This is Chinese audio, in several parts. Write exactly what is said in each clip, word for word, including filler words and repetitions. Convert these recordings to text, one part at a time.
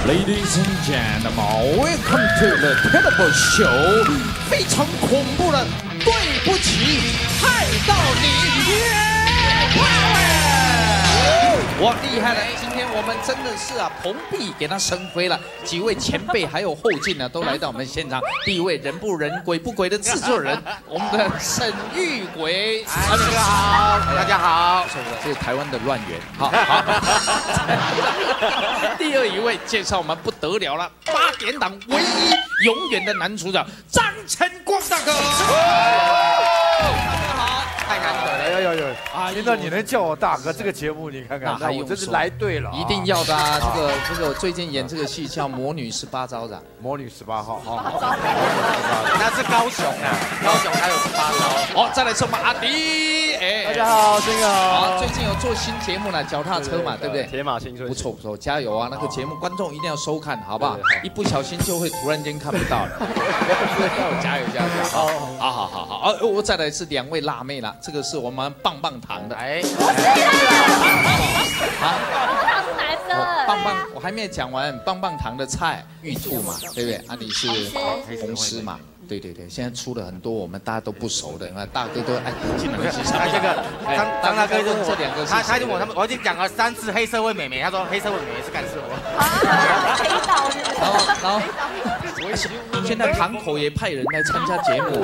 Ladies and gentlemen, welcome to the terrible show。非常恐怖的，对不起，害到你。哇，厉害了！今天我们真的是啊，蓬荜给他生辉了。几位前辈还有后进呢，都来到我们现场。第一位人不人鬼不鬼的制作人，我们的沈玉鬼。 大家好，大家好。 这是台湾的乱源。好好。第二一位介绍我们不得了了，八点档唯一永远的男主角张晨光大哥。 太难得了， 哎呦呦！啊，听到你能叫我大哥，这个节目你看看，那我真是来对了， 一定要的啊！这个这个，我最近演这个戏叫《魔女十八招》的，《 魔女十八号》，好好， 那是高雄啊，高雄还有十八招。 好，再来是我们阿迪，哎， 大家好，新哥好。 好，最近有做新节目了，脚踏车嘛，对不对？ 铁马青春， 不错不错，加油啊！那个节目观众一定要收看，好不好？一不小心就会突然间看不到了。加油加油！好，好好好好，哦，我再来是两位辣妹了。这个是我们棒棒糖的，哎，好， 他是男的， 棒棒，我还没有讲完，棒棒糖的菜玉兔嘛，对不对？啊，你是红丝嘛？对对对，现在出了很多我们大家都不熟的，大哥都哎进来去上。 这个张张大哥问这两个， 他他就我他们，我已经讲了三次黑社会美眉，他说黑社会美眉是干事我。 黑道是不是？ 然后然后，现在堂口也派人来参加节目，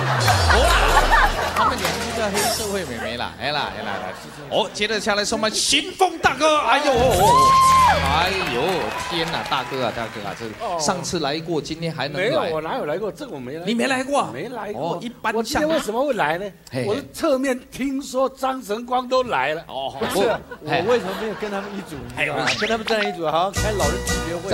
他们两个叫黑社会美眉啦，哎啦哎啦来，哦，接着下来是我们新丰大哥，哎呦，哎呦，天哪，大哥啊大哥啊，这上次来过，今天还能来？ 没有，我哪有来过？这个我没来。 你没来过？ 没来过。 哦，一般我今天为什么会来呢？我是侧面听说张晨光都来了。 哦，不是，我为什么没有跟他们一组？跟他们站一组，好像开老人级别会。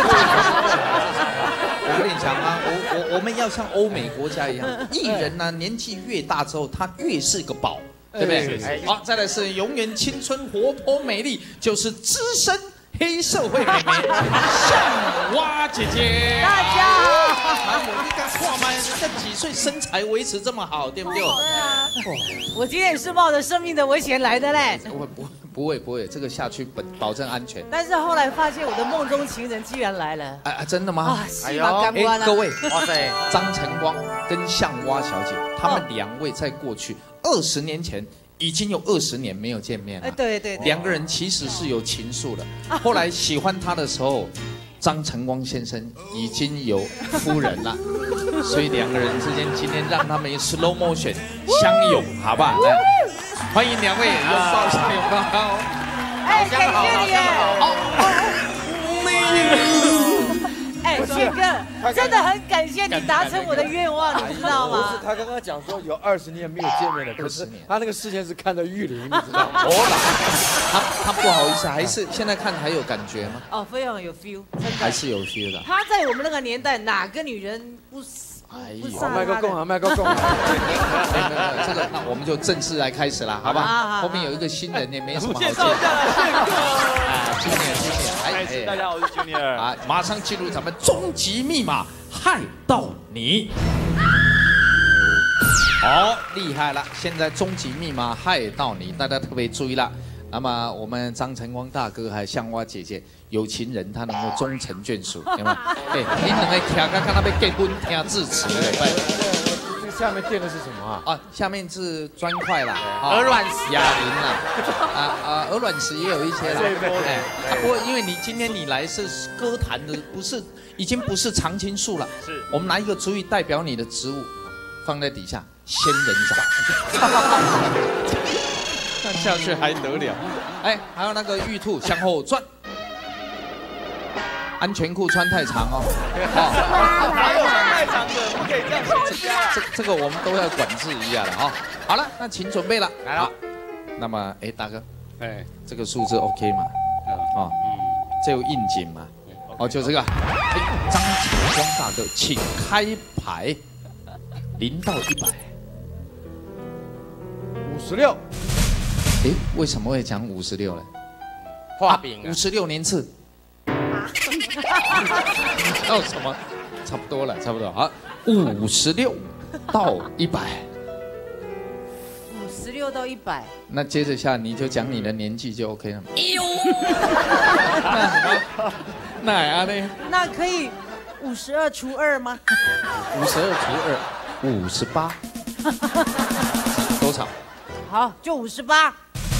我跟你讲啊，我我我们要像欧美国家一样，艺人呢年纪越大之后，他越是个宝，对不对？好，再来是永远青春活泼美丽，就是资深黑社会美眉向蛙姐姐。 大家好。 还有你看跨麦，这几岁身材维持这么好，对不对？对啊。我今天也是冒着生命的危险来的嘞。 不不不会不会，这个下去保保证安全。 但是后来发现我的梦中情人居然来了。 哎啊，真的吗？ 啊，戏码干关了。 各位，哇塞，张晨光跟向蛙小姐，他们两位在过去二十年前。已经有二十年没有见面了。 哎，对对， 两个人其实是有情愫的。后来喜欢他的时候，张晨光先生已经有夫人了，所以两个人之间今天让他们 slow motion 相拥，好不好？来，欢迎两位拥抱一下，拥抱。 哎，感谢你。好。哎，宪哥，真的很感谢你达成我的愿望，你知道吗？ 不是，他刚刚讲说有二十年没有见面了，可是他那个事先是看到玉林，你知道吗？ 他他不好意思，还是现在看还有感觉吗？ 哦，非常有 feel， 还是有 feel 的。 他在我们那个年代，哪个女人不哎呦，麦克共啊，麦克共。 这个，那我们就正式来开始了，好吧？后面有一个新人，也没什么好介绍。啊 ，Junior Junior， 哎， 大家好，我是 Junior。 啊，马上进入咱们终极密码，害到你。好，厉害了！现在终极密码害到你，大家特别注意了。那么我们张晨光大哥还有向蛙姐姐，有情人他能够终成眷属，对吗？哎，你两个徛到看他要结婚听致辞的， 这个下面垫的是什么啊？ 啊，下面是砖块啦， 鹅卵石、 哑铃啦，啊啊，鹅卵石也有一些啦。哎，不过因为你今天你来是歌坛的，不是已经不是常青树了，是我们拿一个主语代表你的植物放在底下，仙人掌。那下去还得了？哎，还有那个玉兔向后转，安全裤穿太长哦。 哦，太长的，不可以这样穿。 这这个我们都要管制一下了啊。好了，那请准备了。 来了。 那么，哎，大哥， 哎， 这个数字 OK 吗？哦，这有应景嘛？哦，就这个。哎，张晨光大哥，请开牌，零到一百。 五十六。 哎，为什么会讲五十六呢？ 画饼五十六年次。还有什么？差不多了，差不多。好，五十六到一百。 五十六到一百。 那接着下你就讲你的年纪就 OK 了。哎呦！ 那啊呢？ 那可以五十二除二吗？ 五十二除二， 五十八。多少？ 好，就五十八。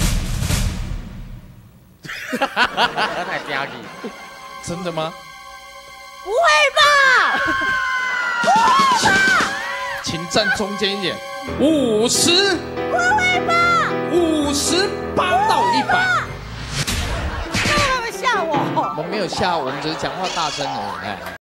太压力。 真的吗？ 不会吧？不会吧？ 请站中间一点。五十。 不会吧？ 五十八到一百。 他们吓我。 我们没有吓，我们只是讲话大声而已。哎。